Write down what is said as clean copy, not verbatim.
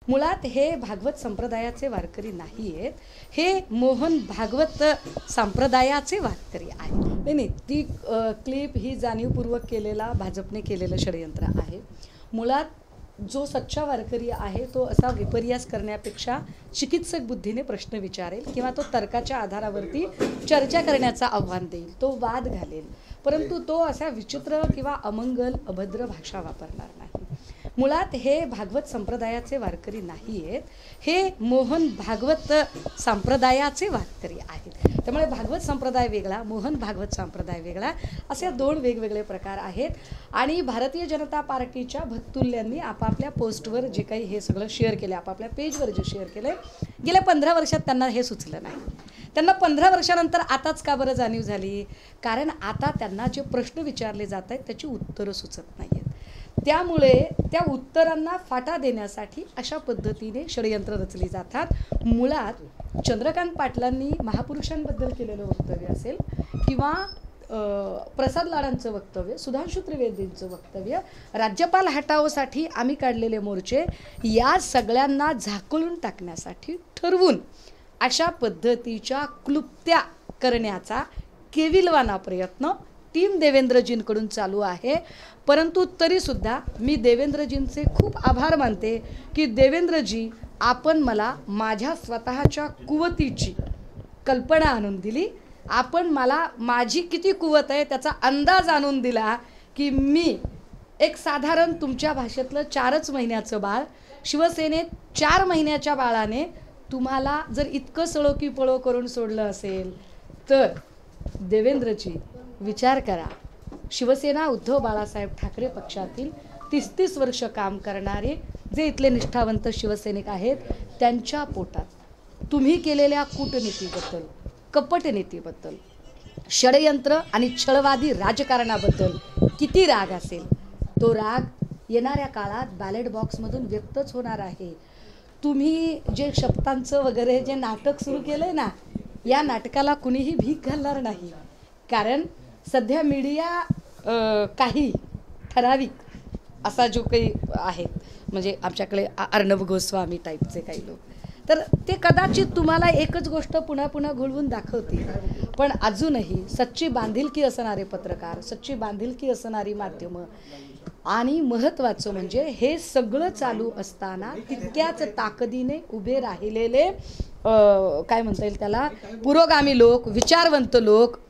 मुळात हे भागवत संप्रदायाचे वारकरी नाही आहेत, हे मोहन भागवत संप्रदायाचे वारकरी आहेत. नाही, ती क्लिप ही जाणीवपूर्वक केलेला भाजपने केलेलं षडयंत्र आहे. मुळात जो सच्चा वारकरी आहे तो असा विपर्यास करण्यापेक्षा चिकित्सक बुद्धीने प्रश्न विचारेल किंवा तो तर्काच्या आधारावरती चर्चा करण्याचं आव्हान देईल, तो वाद घालेल, परंतु तो असा विचित्र किंवा अमंगल अभद्र भाषा वापरणार नाही. मुळात हे भागवत संप्रदायाचे वारकरी नाही आहेत, हे मोहन भागवत संप्रदायाचे वारकरी आहेत. त्यामुळे भागवत संप्रदाय वेगळा, मोहन भागवत संप्रदाय वेगळा, असे दोन वेगवेगळे प्रकार आहेत. आणि भारतीय जनता पार्टीच्या भत्तुल्यांनी आपापल्या पोस्टवर जे काही हे सगळं शेअर केलं, आपापल्या पेजवर जे शेअर केलं, गेल्या 15 वर्षात त्यांना हे सुचलं नाही. त्यांना 15 वर्षानंतर आताच का बरं जाणीव झाली? कारण आता त्यांना जे प्रश्न विचारले जात आहेत त्याची उत्तरं सुचत नाही आहेत. त्यामुळे त्या उत्तरांना फाटा देण्यासाठी अशा पद्धतीने षडयंत्र रचली जातात. मुळात चंद्रकांत पाटलांनी महापुरुषांबद्दल केलेलं वक्तव्य असेल किंवा प्रसाद लाडांचं वक्तव्य, सुधांशु त्रिवेदींचं वक्तव्य, राज्यपाल हटावसाठी आम्ही काढलेले मोर्चे, या सगळ्यांना झाकळून टाकण्यासाठी ठरवून अशा पद्धतीच्या क्लुप्त्या करण्याचा केविलवाना प्रयत्न टीम देवेंद्रजींकडून चालू आहे. परंतु तरीसुद्धा मी देवेंद्रजींचे खूप आभार मानते की देवेंद्रजी, आपण मला माझ्या स्वतःच्या कुवतीची कल्पना आणून दिली, आपण मला माझी किती कुवत आहे त्याचा अंदाज आणून दिला की मी एक साधारण तुमच्या भाषेतलं 4च महिन्याचं बाळ, शिवसेनेत 4 महिन्याच्या बाळाने तुम्हाला जर इतकं सळो की पळो करून सोडलं असेल तर देवेंद्रजी विचार करा. शिवसेना उद्धव बाळासाहेब ठाकरे पक्षातील 30-30 वर्ष काम करणारे जे इथले निष्ठावंत शिवसैनिक आहेत, त्यांच्या पोटात तुम्ही केलेल्या कूटनीतीबद्दल, कपटनीतीबद्दल, षडयंत्र आणि छळवादी राजकारणाबद्दल किती राग असेल, तो राग येणाऱ्या काळात बॅलेट बॉक्समधून व्यक्तच होणार आहे. तुम्ही जे शब्दांचं वगैरे जे नाटक सुरू केलं आहे ना, या नाटकाला कुणीही भीक घालणार नाही. कारण सध्या मीडिया काही ठराविक असा जो काही आहेत, म्हणजे आमच्याकडे अर्णब गोस्वामी टाईपचे काही लोक, तर ते कदाचित तुम्हाला एकच गोष्ट पुन्हा पुन्हा घोळवून दाखवतील. पण अजूनही सच्ची बांधिलकी असणारे पत्रकार, सच्ची बांधिलकी असणारी माध्यमं आणि महत्त्वाचं म्हणजे हे सगळं चालू असताना तितक्याच ताकदीने उभे राहिलेले काय म्हणता येईल त्याला, पुरोगामी लोक, विचारवंत लोक,